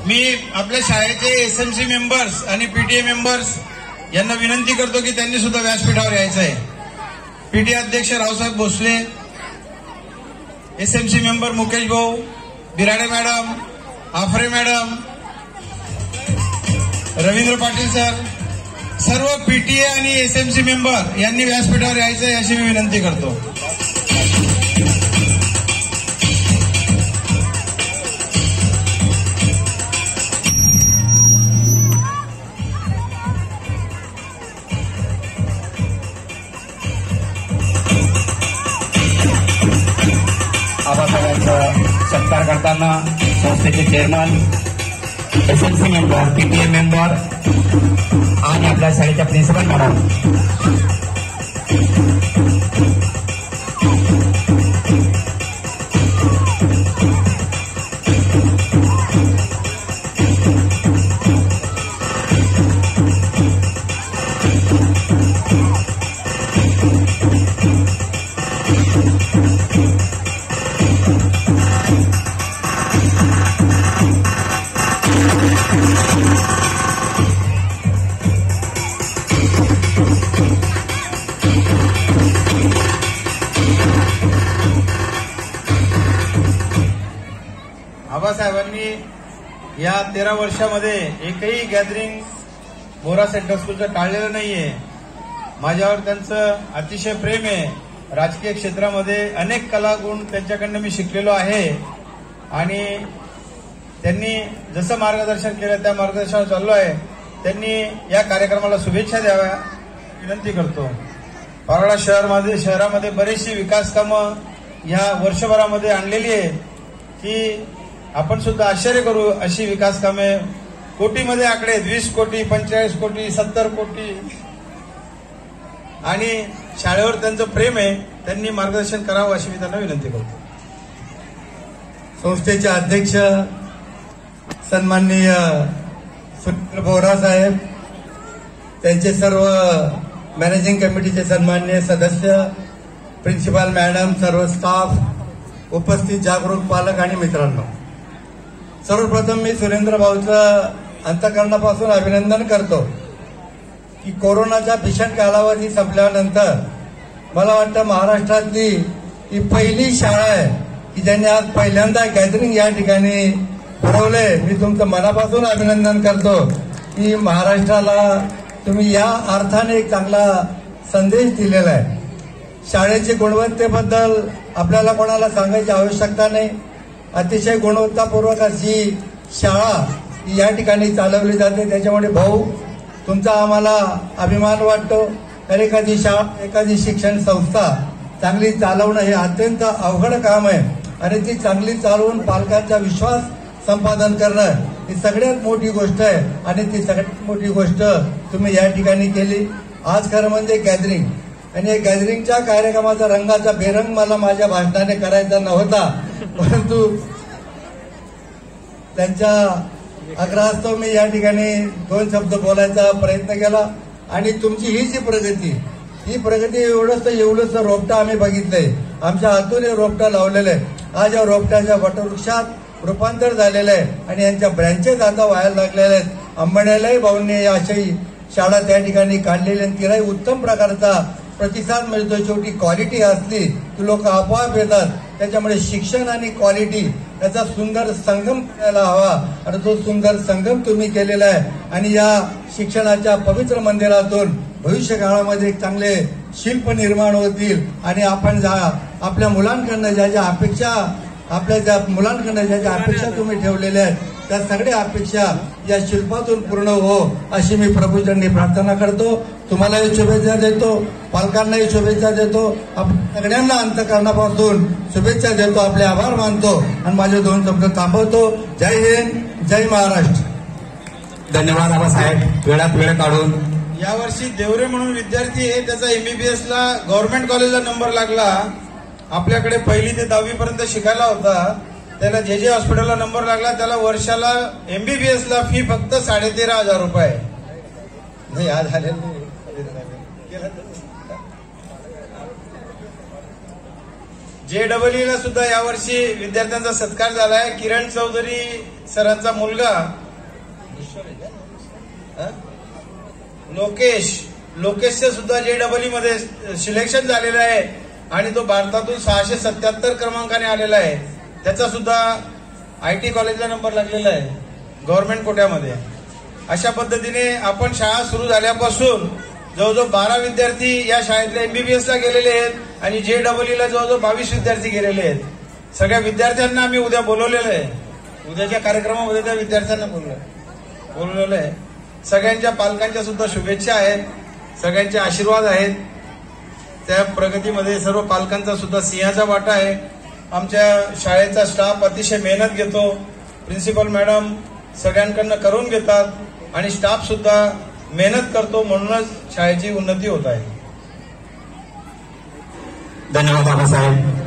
मी आपल्या शाळेचे SMC members आणि पीटीए मेंबर्स यांना विनंती करतो की त्यांनी सुद्धा व्यासपीठावर यायचं आहे. पीटीए अध्यक्ष रावसाहेब भोसले, एसएमसी मेंबर मुकेश भाऊ, Birade madam, Aafre madam, Ravindra Patil sir, सर्व पीटीए आणि एसएमसी मेंबर यांनी व्यासपीठावर यायचं आहे अशी मी विनंती करतो. आबासाहेबांचा सत्कार करताना संस्थेचे chairman, SMC member, PTA member आणि आपल्या शाळेच्या प्रिन्सिपल मॅडम, आबासाहेबांनी या 13 वर्षामध्ये एकही गॅदरिंग बोरा सेंटर स्कूलचं टाळलेलं नाहीये. माझ्यावर त्यांचं अतिशय प्रेम आहे. राजकीय क्षेत्रामध्ये अनेक कलागुण त्यांच्याकडनं मी शिकलेलो आहे आणि त्यांनी जसं मार्गदर्शन केलं त्या मार्गदर्शनावर चाललो आहे. त्यांनी या कार्यक्रमाला शुभेच्छा द्याव्या विनंती करतो. पारोळा शहरामध्ये बरीचशी विकास कामं ह्या वर्षभरामध्ये आणलेली आहे की आपण सुद्धा आश्चर्य करू अशी विकास कामे कोटीमध्ये आकडे 20 कोटी, 45 कोटी, 70 कोटी आणि शाळेवर त्यांचं प्रेम आहे. त्यांनी मार्गदर्शन करावं अशी मी त्यांना विनंती करतो. संस्थेचे अध्यक्ष सन्माननीय सुरेंद्र बोरा साहेब, त्यांचे सर्व मॅनेजिंग कमिटीचे सन्माननीय सदस्य, प्रिन्सिपाल मॅडम, सर्व स्टाफ, उपस्थित जागरूक पालक आणि मित्रांनो, सर्वप्रथम मी सुरेंद्र भाऊचं अंतःकरणापासून अभिनंदन करतो की कोरोनाचा भीषण कालावधी संपल्यानंतर मला वाटतं महाराष्ट्रातली ही पहिली शाळा आहे की ज्यांनी आज पहिल्यांदा गॅदरिंग या ठिकाणी भरवले. मी तुमचं मनापासून अभिनंदन करतो की महाराष्ट्राला तुम्ही या अर्थाने एक चांगला संदेश दिलेला आहे. शाळेच्या गुणवत्तेबद्दल आपल्याला कोणाला सांगायची आवश्यकता नाही. अतिशय गुणवत्तापूर्वक अशी शाळा या ठिकाणी चालवली जाते. त्याच्यामुळे भाऊ तुमचा आम्हाला अभिमान वाटतो. तर एखादी शिक्षण संस्था चांगली चालवणं हे अत्यंत अवघड काम आहे आणि ती चांगली चालवून पालकांचा विश्वास संपादन करणं ही सगळ्यात मोठी गोष्ट आहे आणि ती सगळ्यात मोठी गोष्ट तुम्ही या ठिकाणी केली. आज खरं म्हणजे गॅदरिंग आणि या गॅदरिंगच्या कार्यक्रमाचा रंगाचा बेरंग मला माझ्या भाषणाने करायचा नव्हता, परंतु त्यांच्या आग्रहास्तव मी या ठिकाणी 2 शब्द बोलायचा प्रयत्न केला. आणि तुमची ही जी प्रगती एवढंच रोपटा आम्ही बघितलंय. आमच्या हातून हे रोपटा लावलेलं आहे. आज या रोपट्याच्या वटवृक्षात रूपांतर झालेलं आहे आणि यांच्या ब्रँचेस आता व्हायला लागलेल्या आहेत. अंबण्यालाही भाऊंनी अशी शाळा त्या ठिकाणी काढलेली आणि तिलाही उत्तम प्रकारचा प्रतिसाद मिळतो. शेवटी क्वालिटी असली की लोक आपोआप येतात. त्याच्यामुळे शिक्षण आणि क्वालिटी याचा सुंदर संगम करायला हवा आणि तो सुंदर संगम तुम्ही केलेला आहे. आणि या शिक्षणाच्या पवित्र मंदिरातून भविष्य काळामध्ये चांगले शिल्प निर्माण होतील आणि आपण आपल्या मुलांकडनं ज्या अपेक्षा तुम्ही ठेवलेल्या आहेत त्या सगळ्या अपेक्षा या शिल्पातून पूर्ण हो अशी मी प्रभूचरणी प्रार्थना करतो. तुम्हालाही शुभेच्छा देतो, पालकांनाही शुभेच्छा देतो, सगळ्यांना अंतःकरणापासून शुभेच्छा देतो, आपले आभार मानतो आणि माझे 2 शब्द थांबवतो. जय हिंद, जय महाराष्ट्र. धन्यवाद आबासाहेब वेळात वेळ काढून. यावर्षी देवरे म्हणून विद्यार्थी आहे, त्याचा एमबीबीएसला गव्हर्नमेंट कॉलेजला नंबर लागला. आपल्याकडे 1ली ते 10वी पर्यंत शिकायला होता. त्याला जे हॉस्पिटलला नंबर लागला. त्याला वर्षाला एमबीबीएसला फी फक्त 13,500 रुपये. नाही आज झालेलं नाही. JEE ला सुद्धा यावर्षी विद्यार्थ्यांचा सत्कार झाला आहे. किरण चौधरी सरांचा मुलगा लोकेशचं सुद्धा JEE मध्ये सिलेक्शन झालेलं आहे आणि तो भारतातून 677 क्रमांकाने आलेला आहे. त्याचा सुद्धा IT कॉलेजला नंबर लागलेला आहे गव्हर्नमेंट कोट्यामध्ये. अशा पद्धतीने आपण शाळा सुरू झाल्यापासून जवळजवळ 12 विद्यार्थी या शाळेतल्या MBBS ला गेलेले आहेत आणि JEE ला जवळजवळ 22 विद्यार्थी गेलेले आहेत. सगळ्या विद्यार्थ्यांना आम्ही उद्या बोलवलेलं आहे. उद्याच्या कार्यक्रमामध्ये त्या विद्यार्थ्यांना बोलवलेलं आहे. सगळ्यांच्या पालकांच्या सुद्धा शुभेच्छा आहेत, सगळ्यांचे आशीर्वाद आहेत. त्या प्रगतीमध्ये सर्व पालकांचा सुद्धा सिंहाचा वाटा आहे. आमच्या शाळेचा स्टाफ अतिशय मेहनत घेतो. प्रिन्सिपल मॅडम सगळ्यांकडनं करून घेतात आणि स्टाफ सुद्धा मेहनत करतो, म्हणूनच शाळेची उन्नती होत आहे. धन्यवाद बाबासाहेब.